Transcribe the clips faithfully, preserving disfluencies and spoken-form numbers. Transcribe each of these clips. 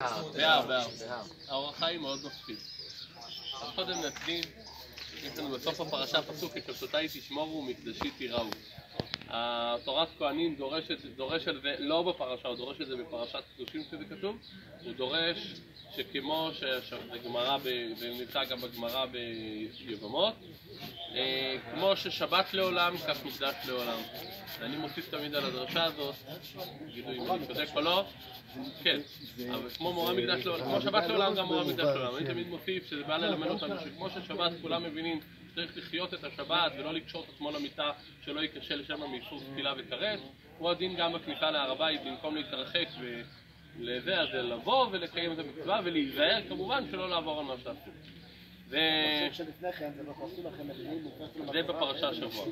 בהר, בהר. האור החיים מאוד מפחיד. אז קודם נתחיל, יש לנו בסוף הפרשה פסוק, ככבשותי תשמורו ומקדשי תיראו. התורת כהנים דורשת, דורש את זה לא בפרשה, הוא דורש את זה בפרשת קדושים שזה כתוב, הוא דורש שכמו שזה גמרא, זה נמצא גם בגמרא ביבמות, כמו ששבת לעולם, כך מקדש לעולם. אני מוסיף תמיד על הדרשה הזאת, תגידו אם אני צודק או לא, כן, אבל כמו מורה מקדש לעולם, כמו שבת לעולם גם מורה מקדש לעולם. אני תמיד מוסיף שזה בא ללמד אותנו שכמו ששבת כולם מבינים צריך לחיות את השבת ולא לקשור את עצמו למיטה שלא ייכשל לשם מאיסור ספילה וכרת, הוא הדין גם בכניסה להר הבית, במקום להתרחק ולזה, אז לבוא ולקיים את המצווה ולהיזהר כמובן שלא לעבור על מה שעשו. זה בפרשה השבוע.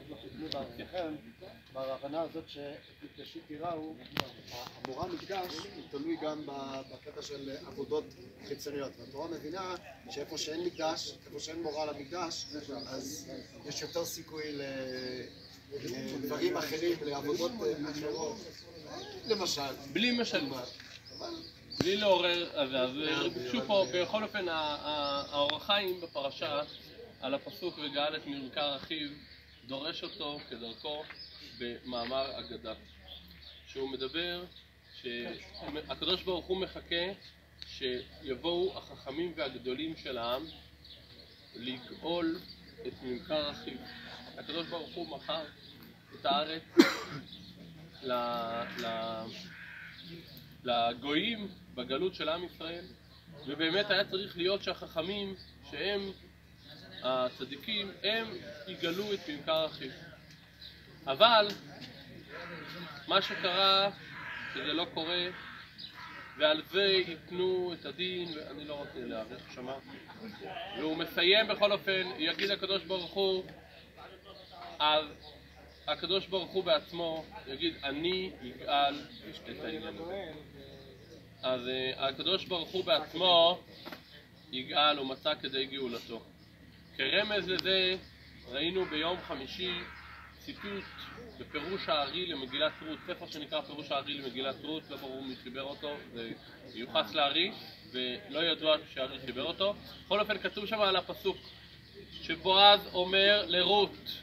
בהבנה הזאת שמקדשי תיראו, המורה מקדש תלוי גם בקטע של עבודות חיצוניות. והתורה מבינה שאיפה שאין מקדש, איפה שאין מורה למקדש, אז יש יותר סיכוי לדברים אחרים, לעבודות אחרות. למשל. בלי משל. בלי לעורר, אז ביקשו פה, בכל אופן, האור החיים בפרשה על הפסוק וגאל את מבקר אחיו, דורש אותו כדרכו במאמר אגדה, שהוא מדבר שהקדוש ברוך הוא מחכה שיבואו החכמים והגדולים של העם לגאול את מבקר אחיו. הקדוש ברוך הוא מכר את הארץ ל... ל... לגויים בגלות של עם ישראל, ובאמת היה צריך להיות שהחכמים שהם הצדיקים הם יגלו את מבקר אחיו. אבל מה שקרה שזה לא קורה, ועל זה ייתנו את הדין, ואני לא רוצה להעריך שמה, והוא מסיים בכל אופן, יגיד הקדוש ברוך הוא, אז הקדוש ברוך הוא בעצמו יגיד אני יגאל את העניין הזה. אז הקדוש ברוך הוא בעצמו יגאל ומצא כדי גאולתו. כרמז לזה ראינו ביום חמישי ציטוט בפירוש הארי למגילת רות, ספר שנקרא פירוש הארי למגילת רות, לא ברור מי חיבר אותו, זה מיוחס לארי ולא ידוע שהארי חיבר אותו. בכל אופן כתוב שם על הפסוק שבועז אומר לרות,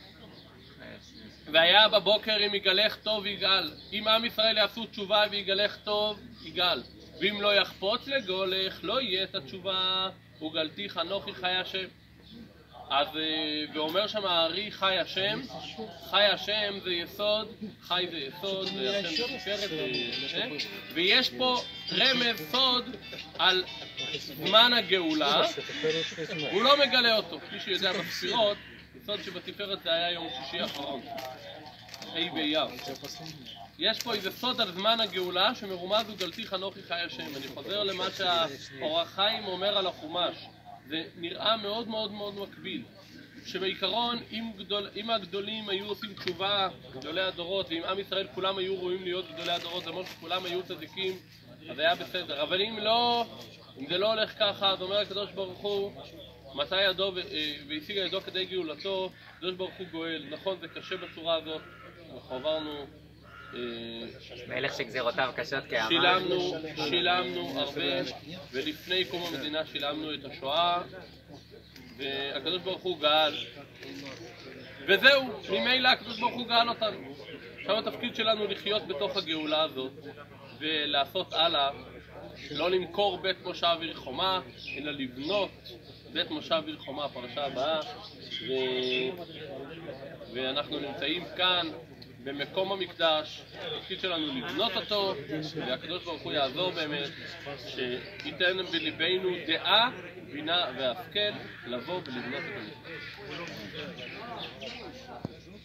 והיה בבוקר אם יגלך טוב יגאל. אם עם ישראל יעשו תשובה ויגלך טוב יגאל, ואם לא יחפוץ לגולך לא יהיה את התשובה, וגלתי חנוכי חי השם. אז ואומר שם הארי חי השם, חי השם זה יסוד, חי זה יסוד, והשם זה תפארת, ויש פה רמז סוד על זמן הגאולה, הוא לא מגלה אותו, כפי שיודע בספירות, יסוד שבתפארת זה היה יום שישי האחרון, ה' באייר. יש פה איזה סוד על זמן הגאולה שמרומז וגלתי חנוכי חי השם. אני חוזר למה שהאור החיים אומר על החומש, זה נראה מאוד מאוד מאוד מקביל, שבעיקרון אם, גדול, אם הגדולים היו עושים תשובה, גדולי הדורות, ואם עם ישראל כולם היו רואים להיות גדולי הדורות, זה אומר שכולם היו צדיקים, אז היה בסדר. אבל אם לא, אם זה לא הולך ככה, אז אומר הקדוש ברוך הוא מצא ידו והשיג ידו כדי גאולתו, הקדוש ברוך הוא גואל. נכון, זה קשה בצורה הזאת, אנחנו עברנו מלך שגזירותיו קשות כאמן. שילמנו, שילמנו הרבה, ולפני קום המדינה שילמנו את השואה, והקדוש ברוך הוא גאל. וזהו, ממילא הקדוש ברוך הוא גאל אותנו. עכשיו התפקיד שלנו לחיות בתוך הגאולה הזאת, ולעשות הלאה, לא למכור בית מושב עיר חומה, אלא לבנות בית מושב עיר חומה, הפרשה הבאה, ו... ואנחנו נמצאים כאן במקום המקדש, התפקיד שלנו לבנות אותו, והקדוש ברוך הוא יעזור באמת, שייתן בליבנו דעה, בינה והשכל, לבוא ולבנות את המקדש.